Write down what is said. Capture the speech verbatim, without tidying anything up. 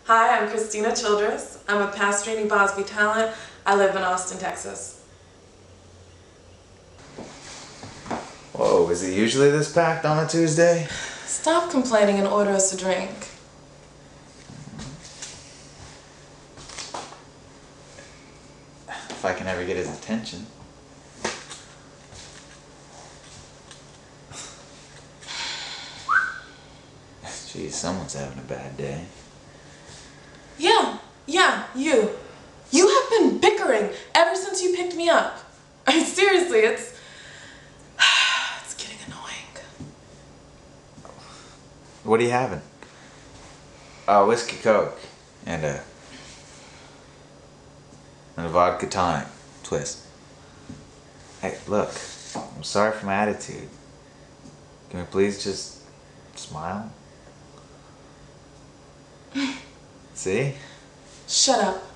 Hi, I'm Christina Childress. I'm a Pastorini Bosby talent. I live in Austin, Texas. Whoa, is it usually this packed on a Tuesday? Stop complaining and order us a drink. If I can ever get his attention. Geez, someone's having a bad day. Yeah, yeah, you. You have been bickering ever since you picked me up. I mean, seriously, it's... it's getting annoying. What are you having? Uh, whiskey Coke and a and a vodka tonic twist. Hey, look, I'm sorry for my attitude. Can we please just smile? See? Shut up.